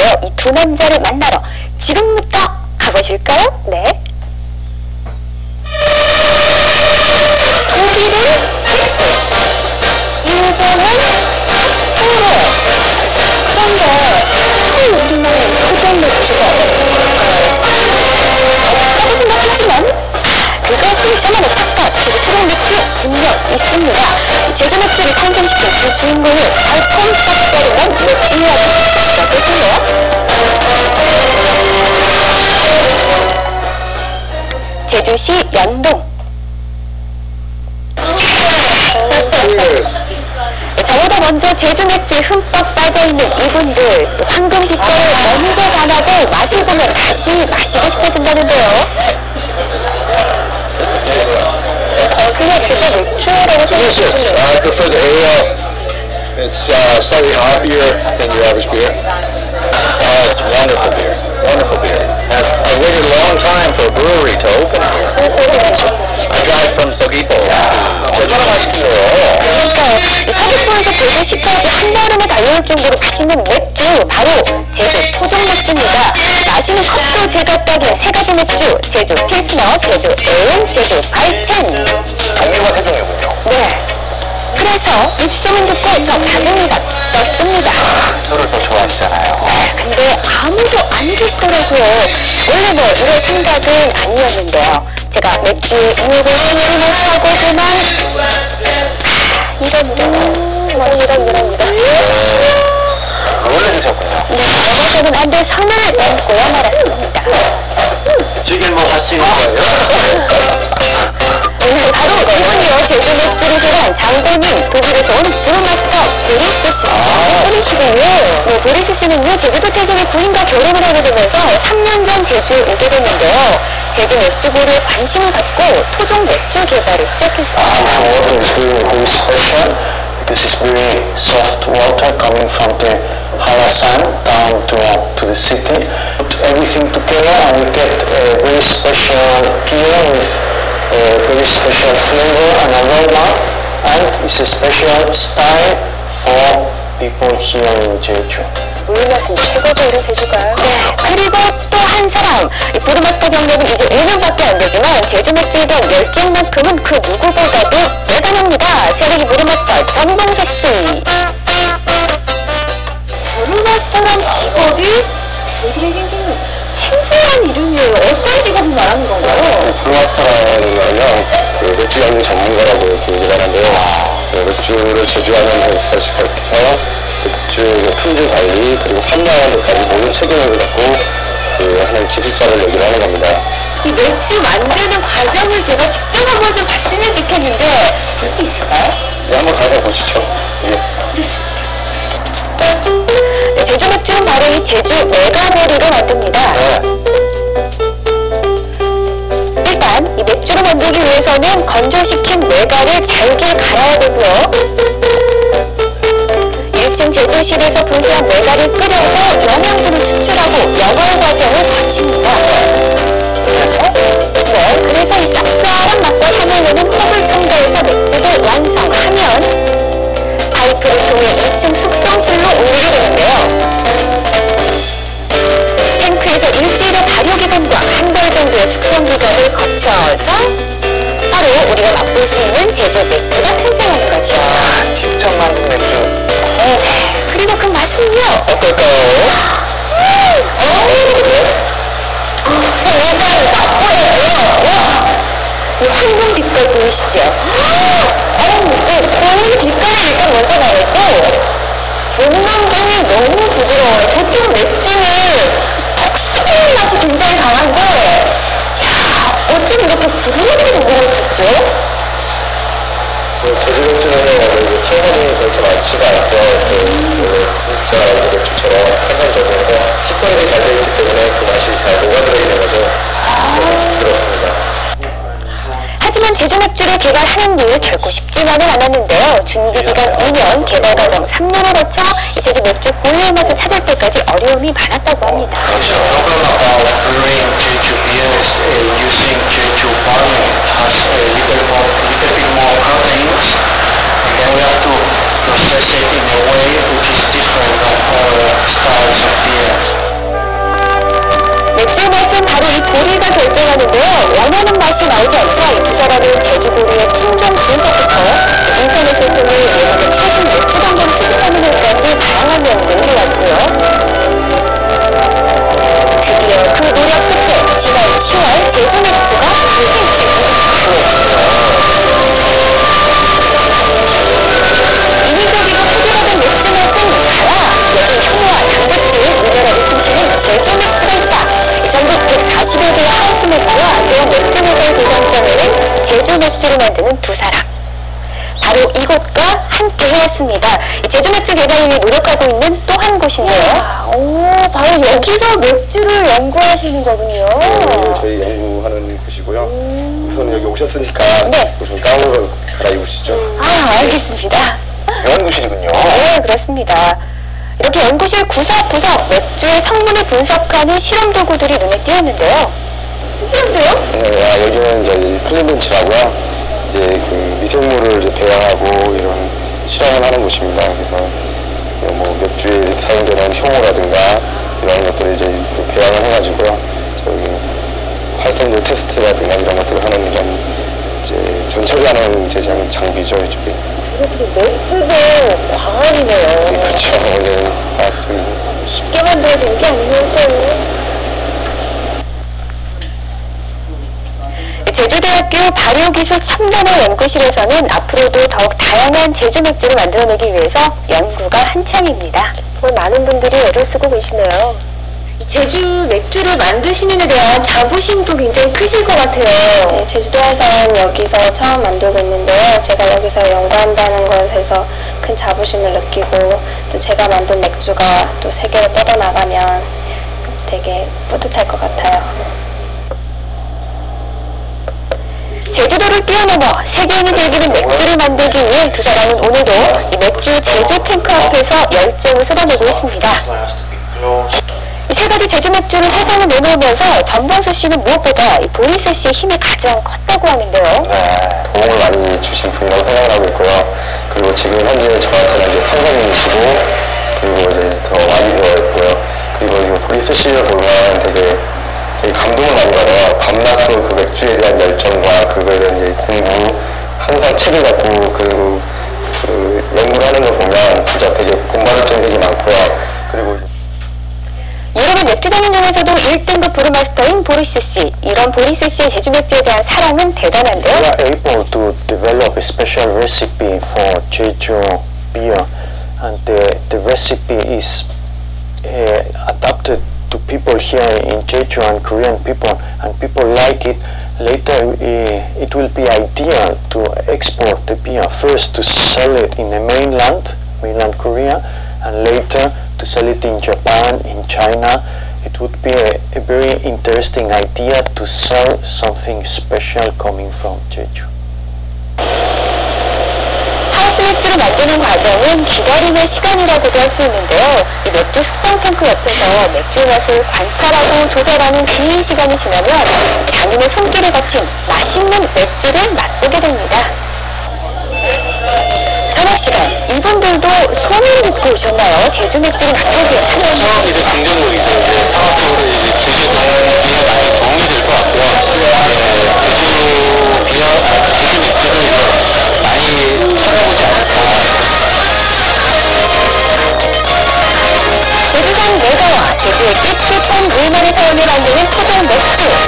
있는데요. 이 두 남자를 만나러 지금부터 가보실까요? 네. 독일은 텍스, 일본은 홍로. 그런데 우리나라의 소변 맥주가 없다고 생각했지만 그것은 저만의 착각, 그리고 소변 맥주 분명 있습니다. 제주 맥주를 탄생시킨 그 주인공을 달콤 쌉싸름한 맥주 이야기 시작해볼게요. 제주시 연동. 저보다 먼저 제주 맥주에 흠뻑 빠져있는 이분들, 황금 빛깔을 먼저 반하고 맛을 보면 다시 마시고 싶어진다는데요. 그냥 그게 맥주라고 생각하시네요. I prefer the ale. It's slightly hoppier than your average beer. It's wonderful beer. Wonderful beer. I've waited a long time for a brewery to open here. I drive from Sogipo. 얼마나 맛있어요. 그러니까요. 서귀포에서 제주시까지 한여름에 달려올 정도로 맛있는 맥주, 바로 제주 토종 맥주입니다. 마시는 컵도 제가 따긴 세 가지 맥주, 제주 필스너, 제주 에임, 제주 발첸. 종류가 세 종류군요. 네. 그래서 입소문 듣고 저 반응이가 떴습니다. 술을 또 좋아하시잖아요. 근데 아무도 안 계시더라고요. 원래 뭐 이럴 생각은 아니었는데요. 제가 맥주의 이유를 숨지 못하고 그만 이런. 원래 드셨군요. 네, 저는 안될 선을 넘고야 말았습니다. 지금 뭐 하시는 거예요? 오늘 바로 이분이요. 제주 맥주를 제한 장본인, 독일에서 온 브루마스터 보리스 씨군요. 네, 보리스 씨는요, 제주도 태국의 부인과 결혼을 하게 되면서 3년 전 제주에 오게 됐는데요. 제주 맥주보를 관심을 갖고 토종 맥주 개발을 시작했어요. This is very soft water coming from the Halasan down to the city. Put everything together and we get a very special beer with a very special flavor and aroma, and it's a special style for people here in Jeju. 물맛은 최고죠, 우리 제주가. 네, 그리고 또 한 사람. 이 브루마스터 경력은 이제 5년밖에 안 되지만 제주 맥주에 대한 열정만큼은 그 누구보다도 대단합니다. 세력이 브루마스터 전봉서 씨. 브루마스터란 직업이 저희들에게 굉장히 생소한 이름이에요. 어떤 직업을 말하는 건가요? 브루마스터라는 거는요, 맥주 연구 전문가라고 이렇게 얘기를 하는데요. 맥주를 제조하는 회사에서 시작해서 맥주의 품질 관리, 그리고 판매하는데까지 모든 책임을 갖고 하는 기술자를 얘기를 하는 겁니다. 이 맥주 만드는 과정을 제가 직접 한번 좀 봤으면 좋겠는데 볼 수 있을까요? 네, 한번 가서 보시죠. 네. 네, 제주 맥주는 바로 이 제주 메가보리로 만듭니다. 일단 이 맥주를 만들기 위해서는 건조시킨 메가를 잘게 갈아야 되고요. 1층 제조실에서 분쇄한 메가를 끓여서 영양분을 추출하고 영월 과정을 거칩니다. 네, 그래서 이 쌉쌀한 맛과 향을 내는 컵을 첨가해서 맥주를 완성하면 파이프를 통해 2층 숙성실로 옮기게 되는데요. 탱크에서 일주일의 발효기간과 한 달 정도의 숙성기간을 거쳐서 바로 우리가 맛볼 수 있는 제주 맥주가 탄생하는 거죠. 직접 만든 맥주. 그리고 그 맛은요, 어떨까요? 이 황금 빛깔 보이시죠? 고운 빛깔을 일단 먼저 말했고, 본능감이 너무 부드러워요. 보통 맥주는 톡스러운 맛이 굉장히 강한데, 야, 어쩜 이렇게 부드럽게 먹을 수 있죠? 제주 맥주는 성분이 그렇게 많지가 않고 진짜 맥주처럼 한정적이어서 식성이 잘 되어 있기 때문에 그 맛이 잘 녹아들어있는 거죠. 부드럽습니다. 하지만 제주 맥주를 개발하는 일 결코 쉽지만은 않았는데요. 준비기간 2년, 개발과정 3년을 거쳐 이 제주 맥주 고유의 맛을 찾을 때까지 어려움이 많았다고 합니다. The problem about brewing Jeju beers using Jeju farming has a little bit more proteins, and then we have to process it in a way which is different from other styles of beer. 여기서 맥주를 연구하시는 거군요. 네, 저희 연구하는 곳이고요. 우선 여기 오셨으니까 네. 우선 가운을 갈아입으시죠. 아, 알겠습니다. 연구실이군요. 네, 그렇습니다. 이렇게 연구실 구석구석 맥주의 성분을 분석하는 실험 도구들이 눈에 띄었는데요. 신기한데요? 네, 여기는 이제 클린벤치라고요. 이제 그 미생물을 이제 배양하고 이런 실험을 하는 곳입니다. 그래서 뭐 맥주에 사용되는 효모라든가 이런 것들을 이제 그 배양을 해가지고요. 저기 활성도 테스트라든가 이런 것들을 하는 이런 이제 전처리하는 제작 장비죠, 이쪽에. 이렇게 맥주도 과학이네요. 그렇죠. 네, 맞습니다. 쉽게 만들어진 게 아니었어요. 제주대학교 발효기술 첨단화 연구실에서는 앞으로도 더욱 다양한 제주 맥주를 만들어내기 위해서 연구가 한창입니다. 정말 많은 분들이 애를 쓰고 계시네요. 제주 맥주를 만드시는 데 대한 자부심도 굉장히 크실 것 같아요. 네, 제주도에서는 여기서 처음 만들고 있는데요. 제가 여기서 연구한다는 것에서 큰 자부심을 느끼고 또 제가 만든 맥주가 또 세계로 뻗어나가면 되게 뿌듯할 것 같아요. 제주도를 뛰어넘어 세계인이 즐기는 맥주를 만들기 위해 두 사람은 오늘도 이 맥주 제주 탱크 앞에서 열정을 쏟아내고 있습니다. 이 세 가지 제주 맥주를 세상에 내놓으면서 전범수 씨는 무엇보다 이 보리스 씨의 힘이 가장 컸다고 하는데요. 네, 도움을 많이 주신 분이라고 생각을 하고 있고요. 그리고 지금 현재 저한테는 이제 선생님이시고, 그리고 이제 더 많이 배워있고요. 그리고 이 보리스 씨를 보면 되게 감동을 많이 받아요. 밤낮으로 그 맥주에 대한 열정과 그거에 대한 이제 공부, 항상 책을 갖고 그리고 그 연구를 하는 걸 보면 진짜 되게 공부할 점이 되게 많고요. 그리고 유럽의 맥주장인 중에서도 1등급 브루마스터인 보리스 씨. 이런 보리스 씨의 제주 맥주에 대한 사랑은 대단한데요. We are able to develop a special recipe for Jeju beer, and the recipe is adapted to people here in Jeju and Korean people, and people like it. Later, it will be ideal to export the beer. First, to sell it in the mainland Korea, and later to sell it in Japan, in China. It would be a very interesting idea to sell something special coming from Jeju. 하우스 맥주를 만드는 과정은 기다림의 시간이라고도 할 수 있는데요. 이 맥주 숙성 탱크 옆에서 맥주 맛을 관찰하고 조절하는 긴 시간이 지나면 장인의 손길을 거친 맛있는 맥주를 맛보게 됩니다. 저녁 시간, 이분들도 소문을 듣고 오셨나요? 제주 맥주를 만들기 위해 처음 이제 긍정적이죠. 이제 상업적으로 이제 제주 방역에 많이 도움이 될 것 같고요. 제주 맥주를 이제 많이 찾아보지 않을까. 제주산 내가와 제주의 깨끗한 물만을 사용해 만드는 토종 맥주.